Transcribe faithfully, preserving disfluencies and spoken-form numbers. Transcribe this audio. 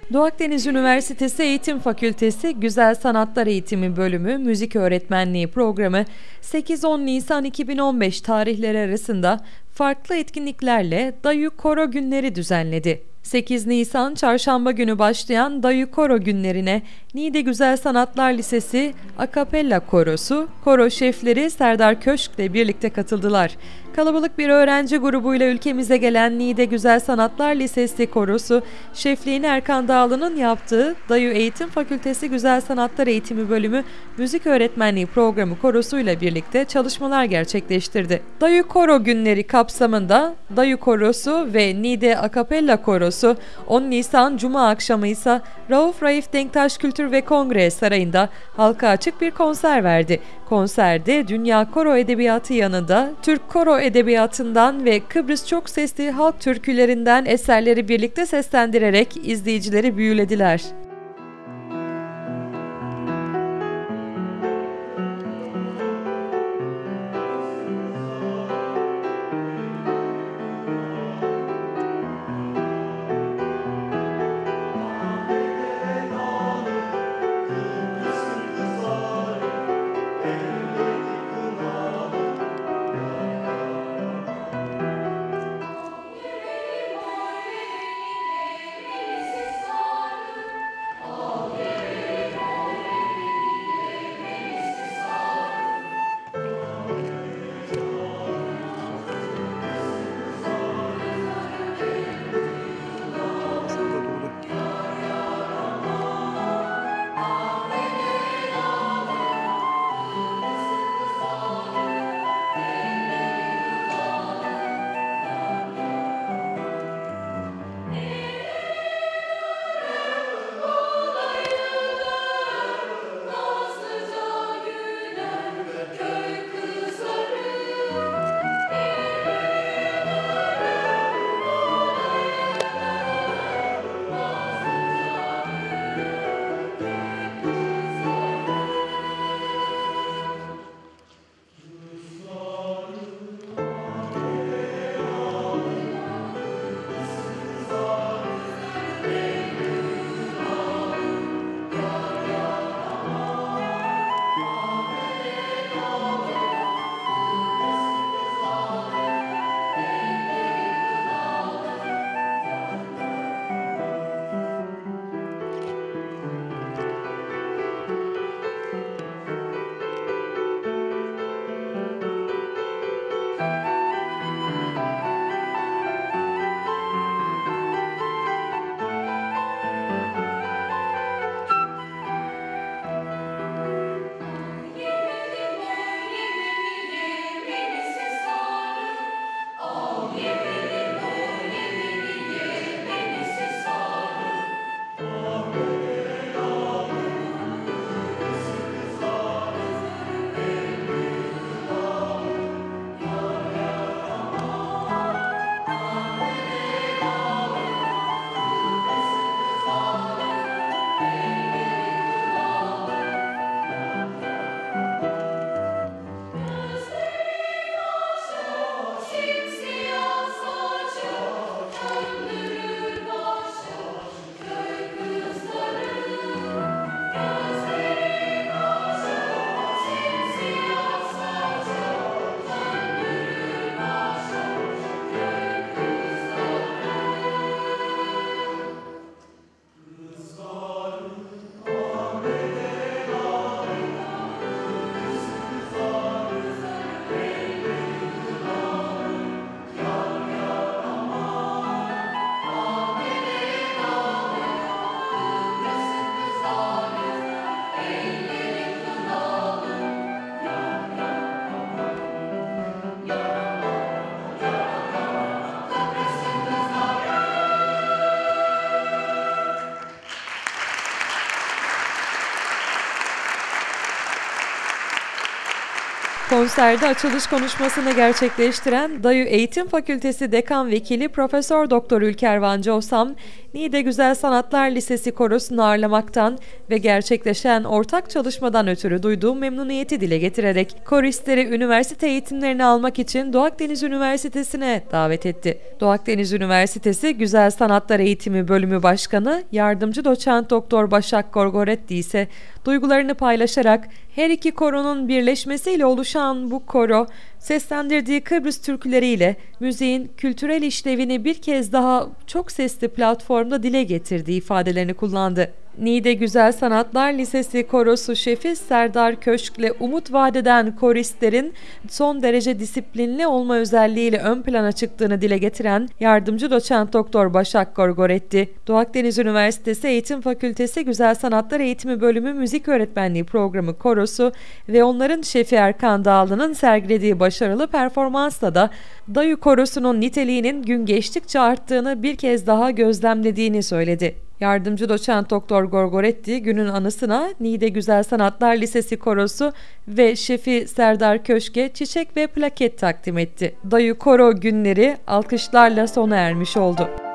Doğu Akdeniz Üniversitesi Eğitim Fakültesi Güzel Sanatlar Eğitimi Bölümü Müzik Öğretmenliği Programı sekiz on Nisan iki bin on beş tarihleri arasında farklı etkinliklerle Dayı Koro Günleri düzenledi. sekiz Nisan Çarşamba günü başlayan Dayı Koro günlerine Niğde Güzel Sanatlar Lisesi Akapella Korosu, koro şefleri Serdar Köşk ile birlikte katıldılar. Kalabalık bir öğrenci grubuyla ülkemize gelen Niğde Güzel Sanatlar Lisesi Korosu, şefliğini Erkan Dağlı'nın yaptığı Dayı Eğitim Fakültesi Güzel Sanatlar Eğitimi Bölümü Müzik Öğretmenliği Programı korosuyla birlikte çalışmalar gerçekleştirdi. Dayı Koro günleri kapsamında Dayı Korosu ve Niğde Akapella Korosu, on Nisan Cuma akşamı ise Rauf Raif Denktaş Kültür ve Kongre Sarayı'nda halka açık bir konser verdi. Konserde dünya koro edebiyatı yanında Türk koro edebiyatından ve Kıbrıs çok sesli halk türkülerinden eserleri birlikte seslendirerek izleyicileri büyülediler. Konserde açılış konuşmasını gerçekleştiren Dayu Eğitim Fakültesi Dekan Vekili Profesör Doktor Ülker Vancıosam, Niğde Güzel Sanatlar Lisesi Korosu'nu ağırlamaktan ve gerçekleşen ortak çalışmadan ötürü duyduğu memnuniyeti dile getirerek koristleri üniversite eğitimlerini almak için Doğu Akdeniz Üniversitesi'ne davet etti. Doğu Akdeniz Üniversitesi Güzel Sanatlar Eğitimi Bölümü Başkanı Yardımcı Doçent Doktor Başak Gorgoretti ise duygularını paylaşarak her iki koronun birleşmesiyle oluşan bu koro, seslendirdiği Kıbrıs türküleriyle müziğin kültürel işlevini bir kez daha çok sesli platformda dile getirdiği ifadelerini kullandı. Niğde Güzel Sanatlar Lisesi Korosu Şefi Serdar Köşk'le umut vadeden koristlerin son derece disiplinli olma özelliğiyle ön plana çıktığını dile getiren Yardımcı Doçent Doktor Başak Gorgoretti, Doğu Akdeniz Üniversitesi Eğitim Fakültesi Güzel Sanatlar Eğitimi Bölümü Müzik Öğretmenliği Programı Korosu ve onların şefi Erkan Dağlı'nın sergilediği başarılı performansla da Dayu Korosu'nun niteliğinin gün geçtikçe arttığını bir kez daha gözlemlediğini söyledi. Yardımcı Doçent Doktor Gorgoretti günün anısına Niğde Güzel Sanatlar Lisesi Korosu ve şefi Serdar Köşk'e çiçek ve plaket takdim etti. Dayu Koro günleri alkışlarla sona ermiş oldu.